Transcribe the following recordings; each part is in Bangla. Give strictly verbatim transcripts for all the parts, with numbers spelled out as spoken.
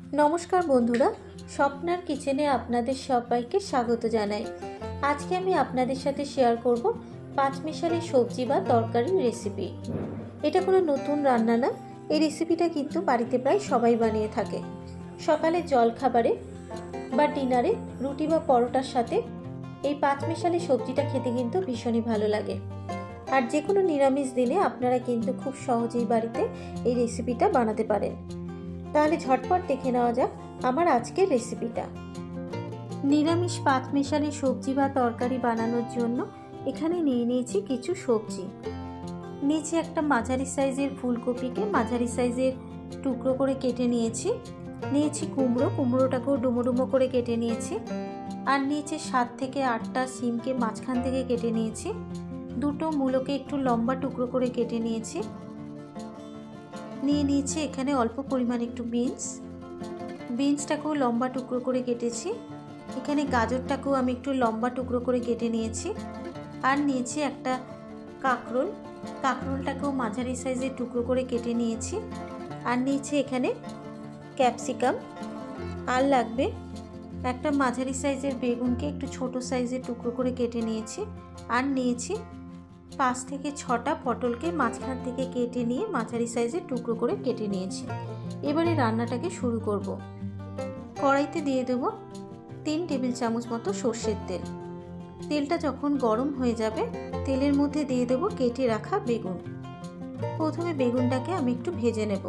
नमस्कार बंधुरा स्वप्नार किचेने आपनादेर सबाइके स्वागत जानाई। आज के आमी आपनादेर साथे शेयर करब पाँचमिशाली सब्जी बा तरकारिर रेसिपि। एटा कोनो नतून रान्ना ना, এই রেসিপিটা কিন্তু বাড়িতে প্রায় সবাই বানিয়ে থাকে। সকালে জলখাবারে বা ডিনারে রুটি বা পরোটার সাথে এই পাঁচমিশালি সবজিটা খেতে কিন্তু ভীষণই ভালো লাগে। আর যে কোনো নিরামিষ দিনে আপনারা কিন্তু খুব সহজেই বাড়িতে এই রেসিপিটা বানাতে পারেন। তাহলে ঝটপট দেখে নেওয়া যাক আমার আজকের রেসিপিটা। নিরামিষ পাঁচমিশালি সবজি বা তরকারি বানানোর জন্য এখানে নিয়ে নিয়েছি কিছু সবজি। নিচে একটা মাঝারি সাইজের ফুলকপিকে মাঝারি সাইজের টুকরো করে কেটে নিয়েছি। নিয়েছি কুমড়ো, কুমড়োটাকেও ডুমো ডুমো করে কেটে নিয়েছি। আর নিচে সাত থেকে আটটা সিমকে মাঝখান থেকে কেটে নিয়েছি। দুটো মূলোকে একটু লম্বা টুকরো করে কেটে নিয়েছি। নিয়ে নিয়েছি এখানে অল্প পরিমাণ একটু বিনস, বিনসটাকেও লম্বা টুকরো করে কেটেছি। এখানে গাজরটাকেও আমি একটু লম্বা টুকরো করে কেটে নিয়েছি। আর নিয়েছি একটা কাঁকরোল, কাঁকরোলটাকেও মাঝারি সাইজের টুকরো করে কেটে নিয়েছি। আর নিয়েছি এখানে ক্যাপসিকাম। আর লাগবে একটা মাঝারি সাইজের বেগুনকে একটু ছোট সাইজের টুকরো করে কেটে নিয়েছি। আর নিয়েছি পাঁচ থেকে ছটা পটলকে মাঝখান থেকে কেটে নিয়ে মাঝারি সাইজের টুকরো করে কেটে নিয়েছি। এবারে রান্নাটাকে শুরু করব। কড়াইতে দিয়ে দেব তিন টেবিল চামচ মতো সর্ষের তেল। তেলটা যখন গরম হয়ে যাবে তেলের মধ্যে দিয়ে দেব কেটে রাখা বেগুন। প্রথমে বেগুনটাকে আমি একটু ভেজে নেব।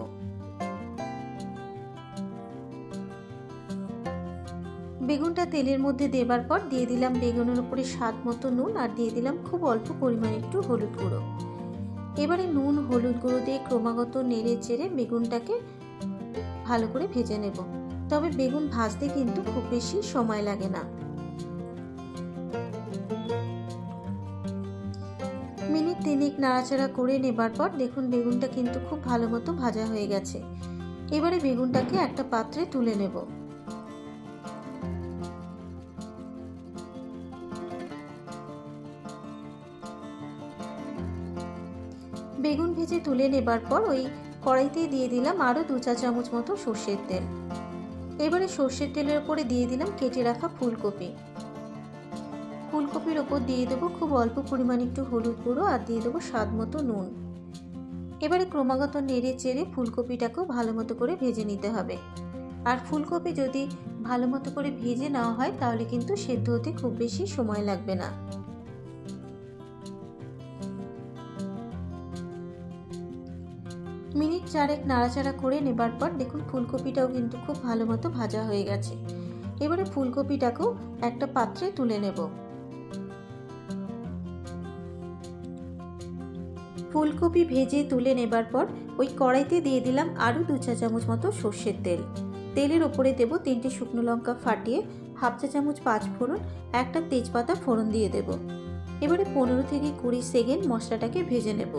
বেগুনটা তেলের মধ্যে দেবার পর দিয়ে দিলাম বেগুনের উপরে স্বাদ মতো নুন আর দিয়ে দিলাম খুব অল্প পরিমাণে একটু হলুদ গুঁড়ো। এবারে নুন হলুদ গুঁড়ো দিয়ে ক্রমাগত নেড়ে চেড়ে বেগুনটাকে ভালো করে ভেজে নেব। তবে বেগুন ভাজতে কিন্তু খুব বেশি সময় লাগে না। মিনিট তিনেক নাড়াচাড়া করে নেবার পর দেখুন বেগুনটা কিন্তু খুব ভালো মতো ভাজা হয়ে গেছে। এবারে বেগুনটাকে একটা পাত্রে তুলে নেব। বেগুন ভেজে তুলে নেবার পর ওই কড়াইতে দিয়ে দিলাম আরও দু চা চামচ মতো সর্ষের তেল। এবারে সর্ষের তেলের ওপরে দিয়ে দিলাম কেটে রাখা ফুলকপি। ফুলকপির ওপর দিয়ে দেবো খুব অল্প পরিমাণ একটু হলুদ গুঁড়ো আর দিয়ে দেবো স্বাদ মতো নুন। এবারে ক্রমাগত নেড়ে চেড়ে ফুলকপিটাকেও ভালো মতো করে ভেজে নিতে হবে। আর ফুলকপি যদি ভালো মতো করে ভেজে নেওয়া হয় তাহলে কিন্তু সেদ্ধ হতে খুব বেশি সময় লাগবে না। মিনিট চারেক নাড়াচাড়া করে নেবার পর দেখুন ফুলকপিটাও কিন্তু খুব ভালো মতো ভাজা হয়ে গেছে। এবারে ফুলকপিটাকেও একটা পাত্রে তুলে নেব। ফুলকপি ভেজে তুলে নেবার পর ওই কড়াইতে দিয়ে দিলাম আরও দু চা চামচ মতো সর্ষের তেল। তেলের ওপরে দেব তিনটে শুকনো লঙ্কা ফাটিয়ে, হাফ চা চামচ পাঁচ ফোড়ন, একটা তেজপাতা ফোড়ন দিয়ে দেব। এবারে পনেরো থেকে কুড়ি সেকেন্ড মশলাটাকে ভেজে নেব।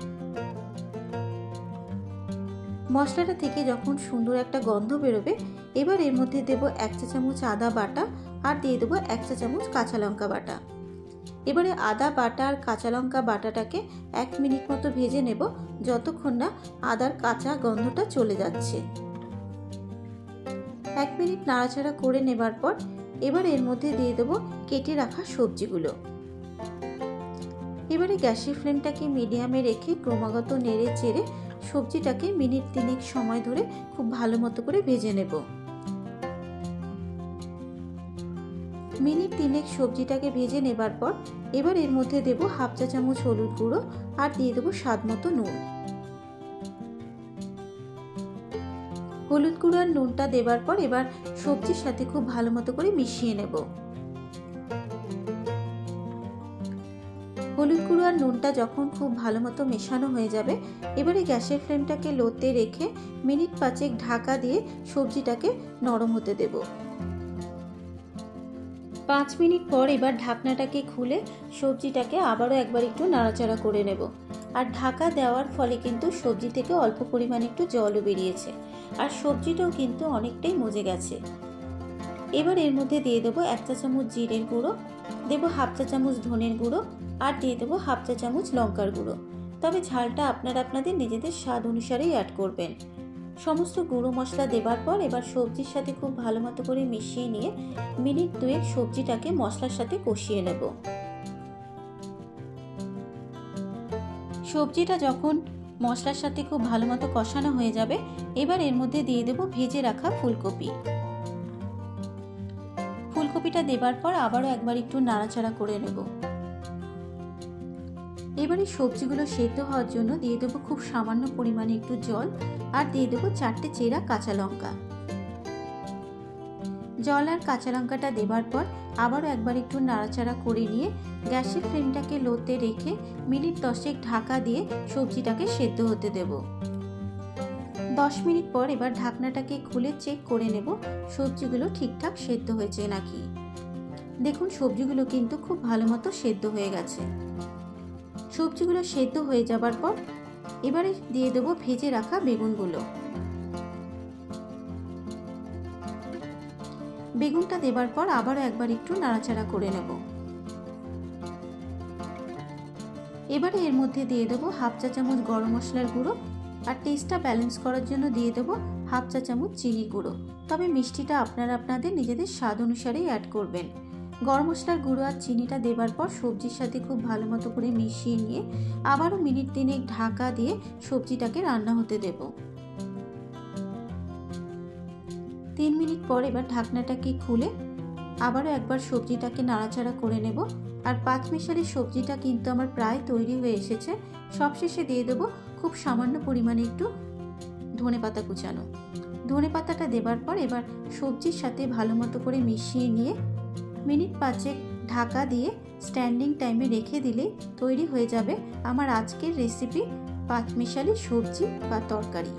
মশলাটা থেকে যখন সুন্দর একটা গন্ধ বেরোবে এবার এর মধ্যে দেব এক চা চামচ আদা বাটা আর দিয়ে দেবো এক চা চামচ কাঁচা লঙ্কা বাটা। এবারে আদা বাটা আর কাঁচা লঙ্কা বাটাটাকে এক মিনিট মতো ভেজে নেব যতক্ষণ না আদার কাঁচা গন্ধটা চলে যাচ্ছে। এক মিনিট নাড়াচাড়া করে নেবার পর এবার এর মধ্যে দিয়ে দেবো কেটে রাখা সবজিগুলো। এবারে গ্যাসের ফ্লেমটাকে মিডিয়ামে রেখে ক্রমাগত নেড়ে চেড়ে সবজিটাকে মিনিট তিনেক সময় ধরে খুব ভালো মতো করে ভেজে নেব। মিনিট তিনেক সবজিটাকে ভেজে নেবার পর এবার এর মধ্যে দেব হাফ চা চামচ হলুদ গুঁড়ো আর দিয়ে দেবো স্বাদ মতো নুন। হলুদ গুঁড়ো আর নুনটা দেবার পর এবার সবজির সাথে খুব ভালো মতো করে মিশিয়ে নেব। হলুদ গুঁড়ো আর নুনটা যখন খুব ভালো মতো মেশানো হয়ে যাবে এবারে গ্যাসের ফ্লেমটাকে লোতে রেখে মিনিট পাঁচেক ঢাকা দিয়ে সবজিটাকে নরম হতে দেব। পাঁচ মিনিট পর এবার ঢাকনাটাকে খুলে সবজিটাকে আবারও একবার একটু নাড়াচাড়া করে নেব। আর ঢাকা দেওয়ার ফলে কিন্তু সবজি থেকে অল্প পরিমাণে একটু জলও বেরিয়েছে আর সবজিটাও কিন্তু অনেকটাই মজে গেছে। এবার এর মধ্যে দিয়ে দেবো এক চা চামচ জিরের গুঁড়ো, দেবো হাফ চা চামচ ধনের গুঁড়ো আর দিয়ে দেবো হাফ চা চামচ লঙ্কার গুঁড়ো। তবে ঝালটা আপনারা আপনাদের নিজেদের স্বাদ অনুসারেই অ্যাড করবেন। সমস্ত গুঁড়ো মশলা দেবার পর এবার সবজির সাথে খুব ভালো মতো করে মিশিয়ে নিয়ে মিনিট দুয়েক সবজিটাকে মশলার সাথে কষিয়ে নেব। সবজিটা যখন মশলার সাথে খুব ভালো মতো কষানো হয়ে যাবে, এবার এর মধ্যে দিয়ে দেব ভেজে রাখা ফুলকপি। ফুলকপিটা দেবার পর আবারও একবার একটু নাড়াচাড়া করে নেব। এবারে সবজিগুলো সেদ্ধ হওয়ার জন্য দিয়ে দেবো খুব সামান্য পরিমাণে একটু জল, আর দিয়ে দেবো চারটে চেরা কাঁচা লঙ্কা। জল আর কাঁচা লঙ্কাটা দেবার পর আবারও একবার একটু নাড়াচাড়া করে নিয়ে গ্যাসের ফ্লেমটাকে লোতে রেখে মিনিট দশেক ঢাকা দিয়ে সবজিটাকে সেদ্ধ হতে দেব। দশ মিনিট পর এবার ঢাকনাটাকে খুলে চেক করে নেব সবজিগুলো ঠিকঠাক সেদ্ধ হয়েছে নাকি। দেখুন সবজিগুলো কিন্তু খুব ভালো মতো সেদ্ধ হয়ে গেছে। সবজিগুলো সেদ্ধ হয়ে যাবার পর এবারে দিয়ে দেবো ভেজে রাখা বেগুনগুলো। বেগুনটা দেবার পর আবারও একবার একটু নাড়াচাড়া করে নেব। এবারে এর মধ্যে দিয়ে দেবো হাফ চা চামচ গরম মশলার গুঁড়ো, আর টেস্টটা ব্যালেন্স করার জন্য দিয়ে দেবো হাফ চা চামচ চিনি গুঁড়ো। তবে মিষ্টিটা আপনারা আপনাদের নিজেদের স্বাদ অনুসারেই অ্যাড করবেন। গরম মশলার গুঁড়ো আর চিনিটা দেবার পর সবজির সাথে খুব ভালো মতো করে মিশিয়ে নিয়ে আবারও মিনিট তিনেক ঢাকা দিয়ে সবজিটাকে রান্না হতে দেব। তিন মিনিট পর এবার ঢাকনাটাকে খুলে আবারও একবার সবজিটাকে নাড়াচাড়া করে নেব। আর পাঁচ মিশালি সবজিটা কিন্তু আমার প্রায় তৈরি হয়ে এসেছে। সবশেষে দিয়ে দেবো খুব সামান্য পরিমাণে একটু ধনেপাতা কুচানো। ধনেপাতাটা দেবার পর এবার সবজির সাথে ভালো মতো করে মিশিয়ে নিয়ে মিনিট পাঁচেক ঢাকা দিয়ে স্ট্যান্ডিং টাইমে রেখে দিলে তৈরি হয়ে যাবে আমার আজকের রেসিপি পাঁচমিশালি সবজি বা তরকারি।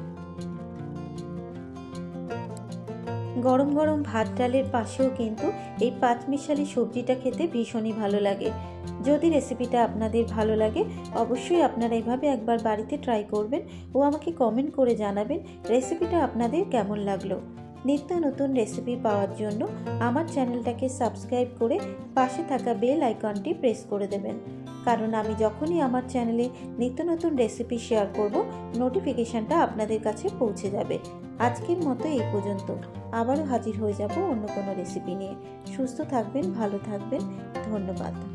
গরম গরম ভাত ডালের পাশেও কিন্তু এই পাঁচমিশালি সবজিটা খেতে ভীষণই ভালো লাগে। যদি রেসিপিটা আপনাদের ভালো লাগে অবশ্যই আপনারা এভাবে একবার বাড়িতে ট্রাই করবেন ও আমাকে কমেন্ট করে জানাবেন রেসিপিটা আপনাদের কেমন লাগলো। নিত্য নতুন রেসিপি পাওয়ার জন্য আমার চ্যানেলটাকে সাবস্ক্রাইব করে পাশে থাকা বেল আইকনটি প্রেস করে দেবেন, কারণ আমি যখনই আমার চ্যানেলে নিত্য নতুন রেসিপি শেয়ার করব নোটিফিকেশানটা আপনাদের কাছে পৌঁছে যাবে। আজকের মতো এই পর্যন্ত, আবারও হাজির হয়ে যাব অন্য কোনো রেসিপি নিয়ে। সুস্থ থাকবেন, ভালো থাকবেন, ধন্যবাদ।